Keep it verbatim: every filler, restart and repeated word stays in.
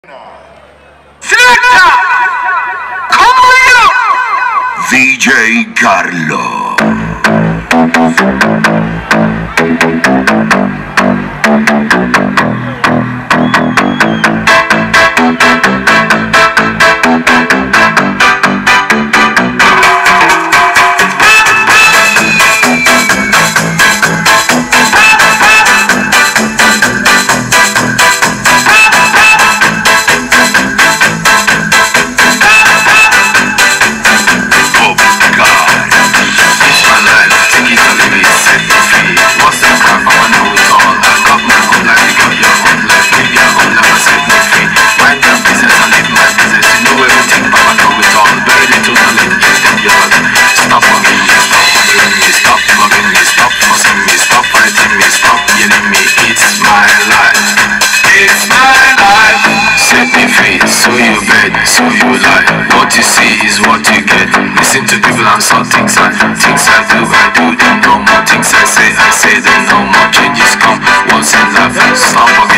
Selecta! Come on! D J Carlo. So you bet, so you lie. What you see is what you get. Listen to people and some things I Things I do, I do them no more. Things I say, I say them no more. Changes come once in life. Stop